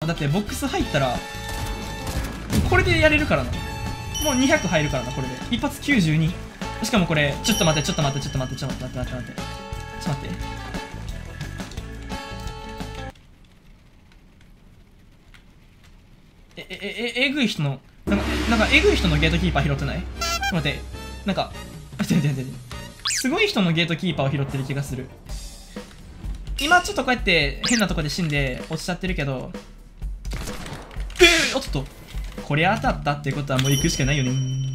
だってボックス入ったらこれでやれるからな。もう200入るからな、これで一発92。しかもこれちょっと待ってちょっと待ってちょっと待ってちょっと待って待って待ってちょっと待って。えぐい人のなんかえぐい人のゲートキーパー拾ってない？待って、なんか待って待って待って、すごい人のゲートキーパーを拾ってる気がする。今ちょっとこうやって変なとこで死んで落ちちゃってるけど、おっと、これ当たったってことはもう行くしかないよね。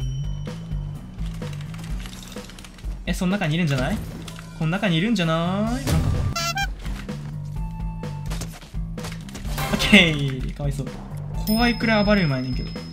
その中にいるんじゃない？この中にいるんじゃない？オッケー、かわいそう。怖いくらい暴れる前ねんけど。オ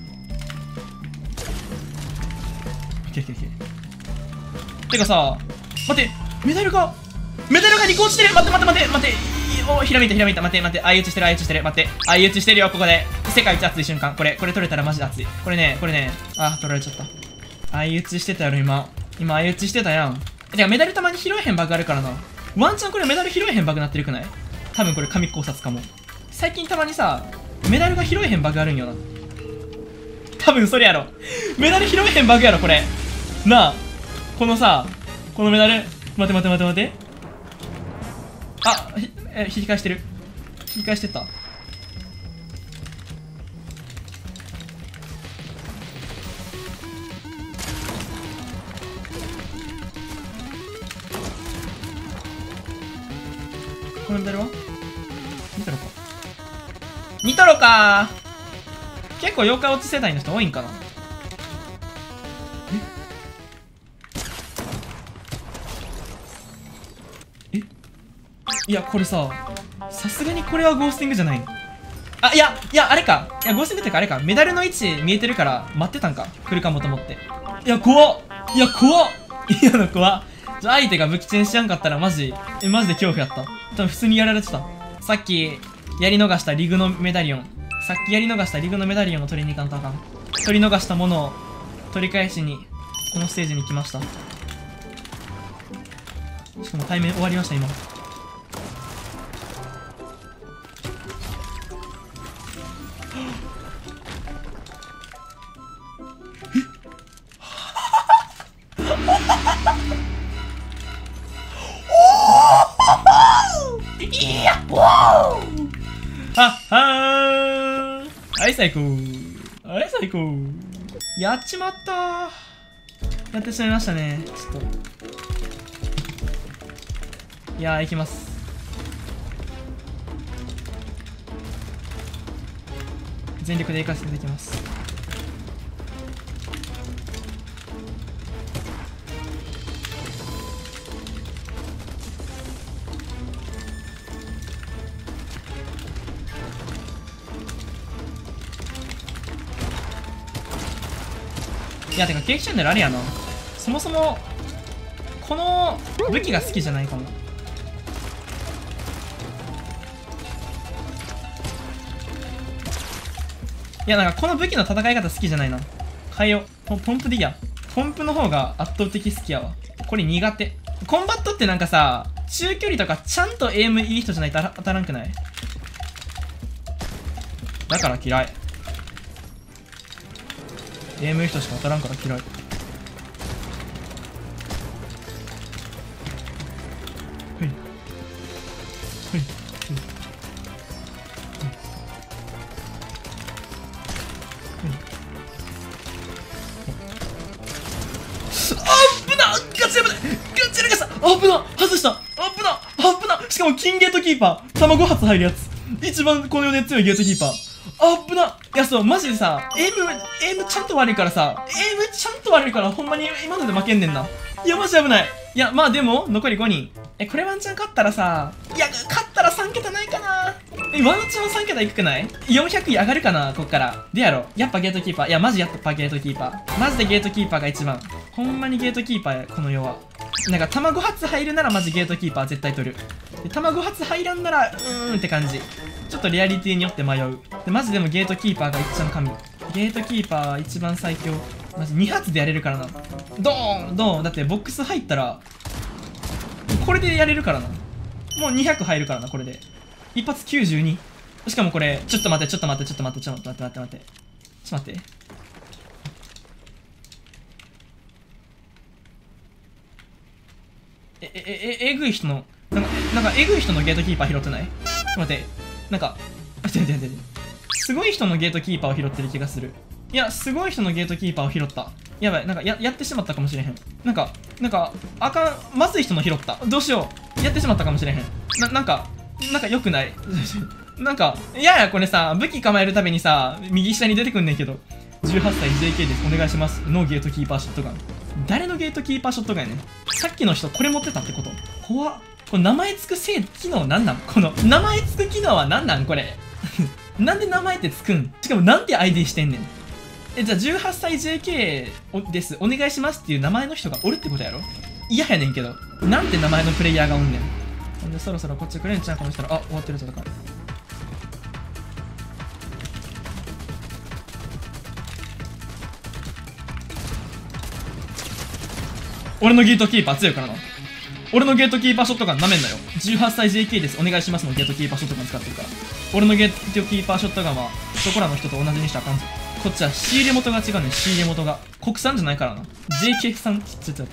ッケーオッケーオッケー。てかさ、待って、メダルが離婚してる。待って待って待って待って、お、ひらめいたひらめいた。待って待って、相打ちしてる相打ちしてる。待って、相打ちしてるよ。ここで世界一熱い瞬間。これ取れたらマジで熱い。これね、あ、取られちゃった。相打ちしてたやろ。今相打ちしてたやん。てかメダルたまに拾えへんバグあるからな。ワンチャンこれメダル拾えへんバグなってるくない？多分これ神考察かも。最近たまにさ、メダルが拾えへんバグあるんよな。多分それやろ。メダル拾えへんバグやろこれなあ。このさ、このメダル、待て待て待て待て、あ、引き返してる。引き返してった。このメダルはニトロか。ニトロかー。結構妖怪落ち世代の人多いんかな。いや、これさすがにこれはゴースティングじゃないの。あ、いやあれか。いや、ゴースティングってかあれか、メダルの位置見えてるから待ってたんか。来るかもと思って。いや怖っ。いや怖っ。いや怖っ。相手が武器チェンしやんかったらマジで恐怖やった。多分普通にやられてた。さっきやり逃したリグのメダリオンを取りに行かんとあかん。取り逃したものを取り返しにこのステージに来ました。しかも対面終わりました今。いや、わーはっはー。はい、最高。はい、最高。やっちまったー。やってしまいましたね。ちょっと。いやー、いきます。全力でいかせていただきます。いや、てかケーキチャンネルあれやな。そもそもこの武器が好きじゃないかも。いや、なんかこの武器の戦い方好きじゃないな。変えよう。ポンプでいいや。ポンプの方が圧倒的好きやわ。これ苦手。コンバットってなんかさ、中距離とかちゃんとエイムいい人じゃないと当たらんくない？だから嫌い。エイムいい人しか当たらんから嫌い。危な、外した。危な。しかも金ゲートキーパー。卵発入るやつ。一番この世で強いゲートキーパー。危な。いや、そう、マジでさ、エイムちゃんと悪いからさ、ほんまに今ので負けんねんな。いや、マジ危ない。いや、まあでも、残り5人。これワンチャン勝ったらさ、いや、勝ったら3桁ないかな。ワンチャン3桁いくくない？ 400 位上がるかな、こっから。でやろ。やっぱゲートキーパー。いや、マジやっぱゲートキーパー。マジでゲートキーパーが一番。ほんまにゲートキーパーや、この世は。なんか卵発入るならマジゲートキーパー絶対取る。で卵発入らんならって感じ。ちょっとリアリティによって迷う。でマジでもゲートキーパーが一番神。ゲートキーパーは一番最強。マジ2発でやれるからな。ドーンだってボックス入ったらこれでやれるからな。もう200入るからな。これで一発92。 しかもこれ、ちょっと待って、ちょっと待って、ちょっと待って、ちょっと待って、待って、待って。ちょっと待って。えぐい人の、なんかえぐい人のゲートキーパー拾ってない？ちょっと待って。なんか、待って待って待って。すごい人のゲートキーパーを拾ってる気がする。いや、すごい人のゲートキーパーを拾った。やばい、なんかやってしまったかもしれへん。なんか、あかん、まずい人の拾った。どうしよう。やってしまったかもしれへん。なんか良くない。なんか、いやこれさ、武器構えるたびにさ、右下に出てくんねんけど。18歳 JK です。お願いします。のゲートキーパーショットガン。誰のゲートキーパーショットガンやねん。さっきの人、これ持ってたってこと？怖っ。これ名前つく機能なんなん？この、名前つく機能はなんなんこれ。なんで名前ってつくん？しかもなんて ID してんねん。じゃあ18歳 JK です。お願いしますっていう名前の人がおるってことやろ？嫌やねんけど。なんて名前のプレイヤーがおんねん。ほんで、そろそろこっち来れんちゃうかもしたら、あ、終わってる戦い。俺のゲートキーパー強いからな。俺のゲートキーパーショットガンなめんなよ。18歳 JK です。お願いしますのゲートキーパーショットガン使ってるから。俺のゲートキーパーショットガンは、そこらの人と同じにしたらあかんぞ。こっちは仕入れ元が違うねん、仕入れ元が。国産じゃないからな。JK 産、ちょっと待って。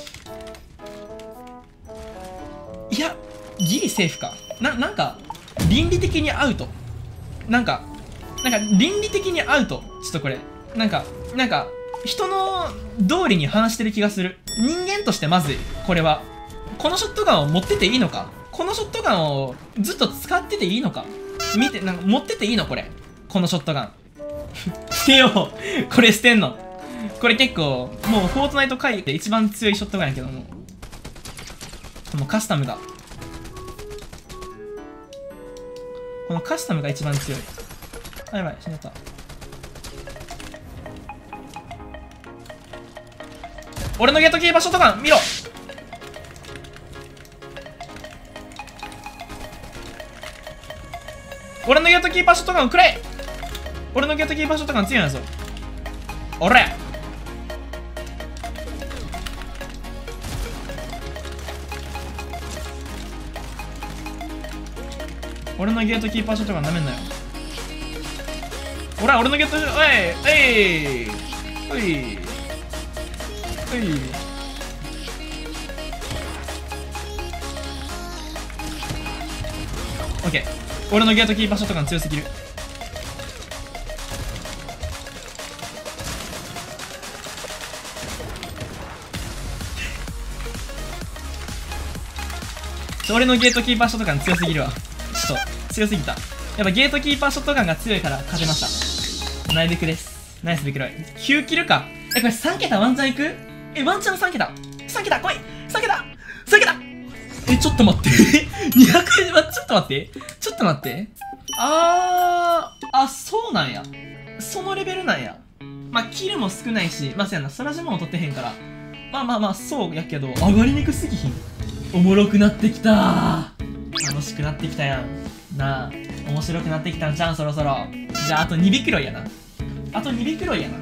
いや、ギリセーフか。なんか、倫理的にアウト。なんか、倫理的にアウト。ちょっとこれ。なんか、人の通りに話してる気がする。人間としてまずい。これは。このショットガンを持ってていいのか？このショットガンをずっと使ってていいのか？見て、なんか持ってていいのこれ。このショットガン。捨てよう。これ捨てんの。これ結構、もうフォートナイト界で一番強いショットガンやけども。もうカスタムが。このカスタムが一番強い。あ、やばい、死んじゃった。俺のゲートキーパーショットガン見ろ。俺のゲートキーパーショットガンくれ。俺のゲートキーパーショットガン強いんやぞ。おれ。俺のゲートキーパーショットガンなめんなよ。俺のゲート、おい。オッケー。俺のゲートキーパーショットガン強すぎる。俺のゲートキーパーショットガン強すぎるわ。ちょっと強すぎた。やっぱゲートキーパーショットガンが強いから勝てました。ナイビクです。ナイスビクロイ。9キルか。これ3桁ワンチャンいく？ワンチャン3桁。3桁来い !3 桁 !3 桁ちょっと待って。200円は、ちょっと待って。そうなんや。そのレベルなんや。まあ、キルも少ないし、まあ、そうやな、スラジモン取ってへんから。まあ、そうやけど、上がりにくすぎひん。おもろくなってきたー。楽しくなってきたやん。なあ、面白くなってきたんじゃん、そろそろ。じゃあ、あと2ビクロイやな。